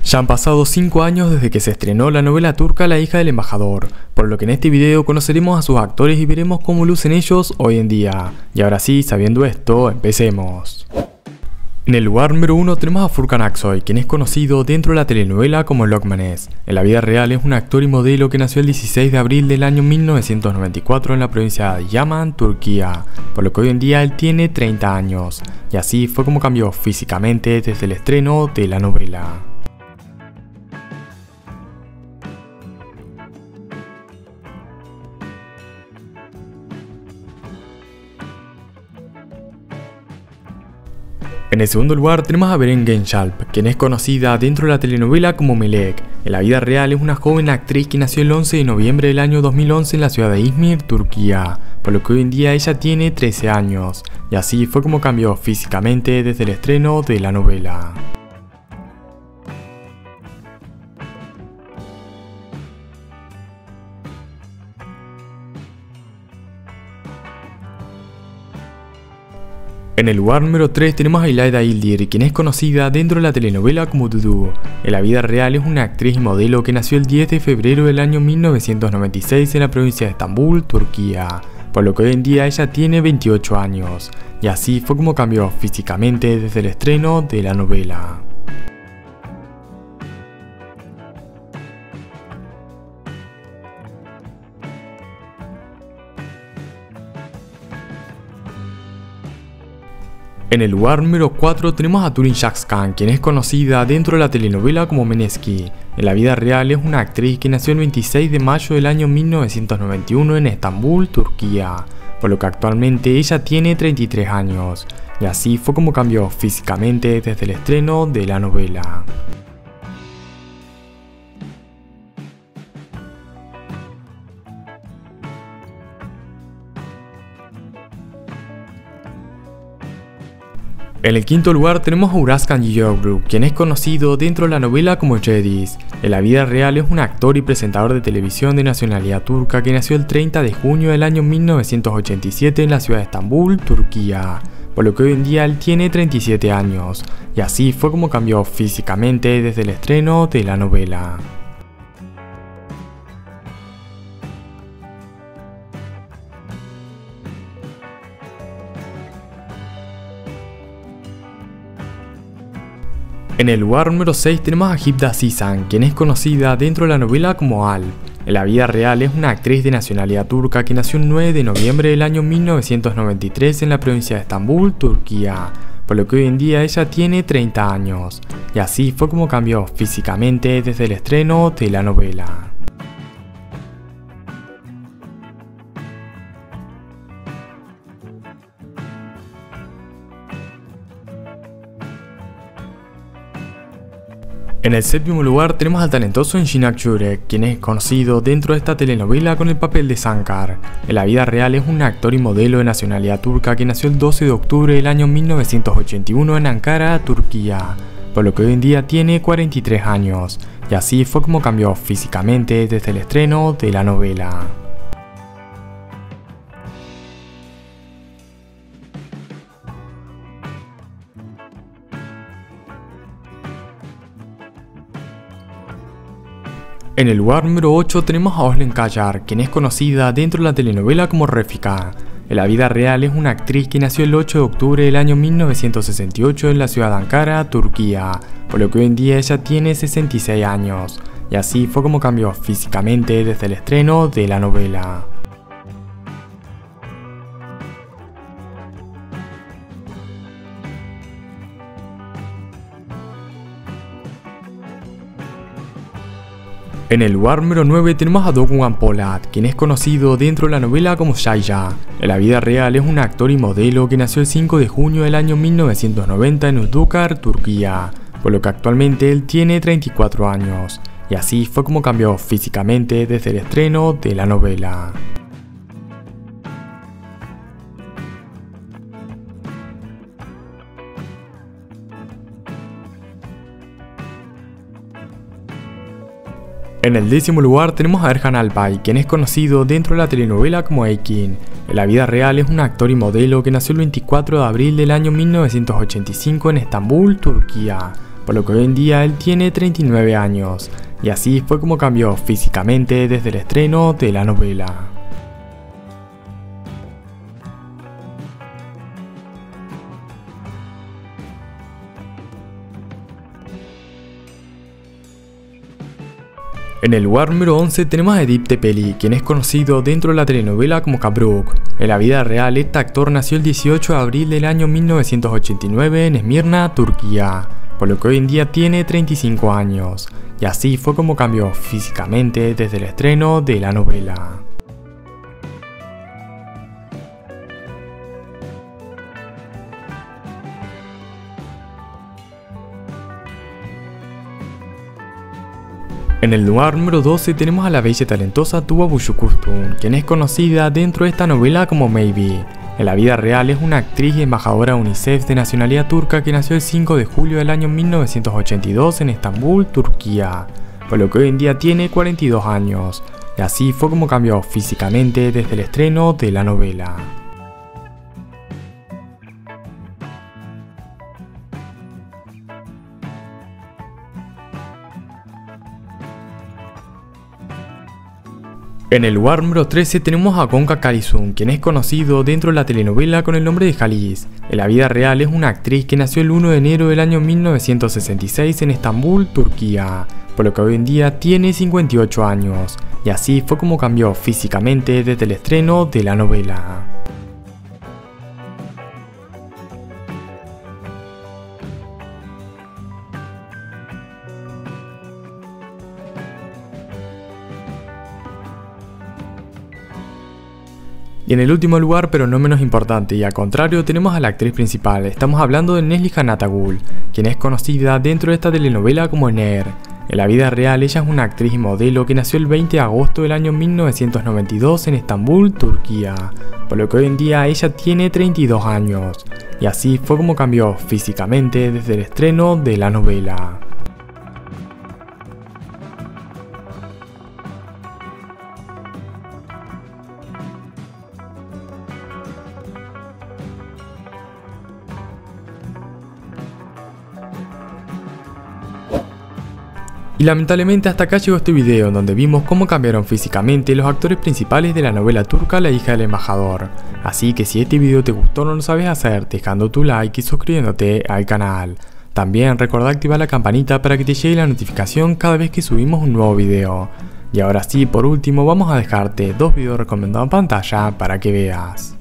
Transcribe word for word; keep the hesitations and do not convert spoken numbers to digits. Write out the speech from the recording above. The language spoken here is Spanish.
Ya han pasado cinco años desde que se estrenó la novela turca La hija del embajador, por lo que en este video conoceremos a sus actores y veremos cómo lucen ellos hoy en día. Y ahora sí, sabiendo esto, empecemos. En el lugar número uno tenemos a Furkan Aksoy, quien es conocido dentro de la telenovela como Lokmanes. En la vida real es un actor y modelo que nació el dieciséis de abril del año mil novecientos noventa y cuatro en la provincia de Yaman, Turquía, por lo que hoy en día él tiene treinta años, y así fue como cambió físicamente desde el estreno de la novela. En el segundo lugar tenemos a Beren Gençalp, quien es conocida dentro de la telenovela como Melek. En la vida real es una joven actriz que nació el once de noviembre del año dos mil once en la ciudad de Izmir, Turquía, por lo que hoy en día ella tiene trece años, y así fue como cambió físicamente desde el estreno de la novela. En el lugar número tres tenemos a İlayda Ildir, quien es conocida dentro de la telenovela como Dudu. En la vida real es una actriz y modelo que nació el diez de febrero del año mil novecientos noventa y seis en la provincia de Estambul, Turquía, por lo que hoy en día ella tiene veintiocho años, y así fue como cambió físicamente desde el estreno de la novela. En el lugar número cuatro tenemos a Tulin Şakskan, quien es conocida dentro de la telenovela como Meneski. En la vida real es una actriz que nació el veintiséis de mayo del año mil novecientos noventa y uno en Estambul, Turquía, por lo que actualmente ella tiene treinta y tres años, y así fue como cambió físicamente desde el estreno de la novela. En el quinto lugar tenemos a Uras Kanyoglu, quien es conocido dentro de la novela como Jedis. En la vida real es un actor y presentador de televisión de nacionalidad turca que nació el treinta de junio del año mil novecientos ochenta y siete en la ciudad de Estambul, Turquía, por lo que hoy en día él tiene treinta y siete años, y así fue como cambió físicamente desde el estreno de la novela. En el lugar número seis tenemos a Hibda Sisan, quien es conocida dentro de la novela como Alp. En la vida real es una actriz de nacionalidad turca que nació el nueve de noviembre del año mil novecientos noventa y tres en la provincia de Estambul, Turquía, por lo que hoy en día ella tiene treinta años, y así fue como cambió físicamente desde el estreno de la novela. En el séptimo lugar tenemos al talentoso Enginak Jurek, quien es conocido dentro de esta telenovela con el papel de Sankar. En la vida real es un actor y modelo de nacionalidad turca que nació el doce de octubre del año mil novecientos ochenta y uno en Ankara, Turquía, por lo que hoy en día tiene cuarenta y tres años, y así fue como cambió físicamente desde el estreno de la novela. En el lugar número ocho tenemos a Özlem Kayar, quien es conocida dentro de la telenovela como Refika. En la vida real es una actriz que nació el ocho de octubre del año mil novecientos sesenta y ocho en la ciudad de Ankara, Turquía, por lo que hoy en día ella tiene sesenta y seis años, y así fue como cambió físicamente desde el estreno de la novela. En el lugar número nueve tenemos a Doğukan Polat, quien es conocido dentro de la novela como Shaya. En la vida real es un actor y modelo que nació el cinco de junio del año mil novecientos noventa en Üsküdar, Turquía, por lo que actualmente él tiene treinta y cuatro años, y así fue como cambió físicamente desde el estreno de la novela. En el décimo lugar tenemos a Erhan Albay, quien es conocido dentro de la telenovela como Ekin. En la vida real es un actor y modelo que nació el veinticuatro de abril del año mil novecientos ochenta y cinco en Estambul, Turquía, por lo que hoy en día él tiene treinta y nueve años, y así fue como cambió físicamente desde el estreno de la novela. En el lugar número once tenemos a Edip Tepeli, quien es conocido dentro de la telenovela como Kabruk. En la vida real, este actor nació el dieciocho de abril del año mil novecientos ochenta y nueve en Esmirna, Turquía, por lo que hoy en día tiene treinta y cinco años, y así fue como cambió físicamente desde el estreno de la novela. En el lugar número doce tenemos a la bella y talentosa Tuba Büyüküstün, quien es conocida dentro de esta novela como Maybe. En la vida real es una actriz y embajadora UNICEF de nacionalidad turca que nació el cinco de julio del año mil novecientos ochenta y dos en Estambul, Turquía, por lo que hoy en día tiene cuarenta y dos años, y así fue como cambió físicamente desde el estreno de la novela. En el lugar número trece tenemos a Gonca Kalyusum, quien es conocido dentro de la telenovela con el nombre de Halis. En la vida real es una actriz que nació el uno de enero del año mil novecientos sesenta y seis en Estambul, Turquía, por lo que hoy en día tiene cincuenta y ocho años, y así fue como cambió físicamente desde el estreno de la novela. Y en el último lugar, pero no menos importante y al contrario, tenemos a la actriz principal. Estamos hablando de Neslihan Atagül, quien es conocida dentro de esta telenovela como Ener. En la vida real ella es una actriz y modelo que nació el veinte de agosto del año mil novecientos noventa y dos en Estambul, Turquía, por lo que hoy en día ella tiene treinta y dos años, y así fue como cambió físicamente desde el estreno de la novela. Y lamentablemente hasta acá llegó este video en donde vimos cómo cambiaron físicamente los actores principales de la novela turca La hija del embajador. Así que si este video te gustó no lo sabes hacer dejando tu like y suscribiéndote al canal. También recordá activar la campanita para que te llegue la notificación cada vez que subimos un nuevo video. Y ahora sí, por último vamos a dejarte dos videos recomendados en pantalla para que veas.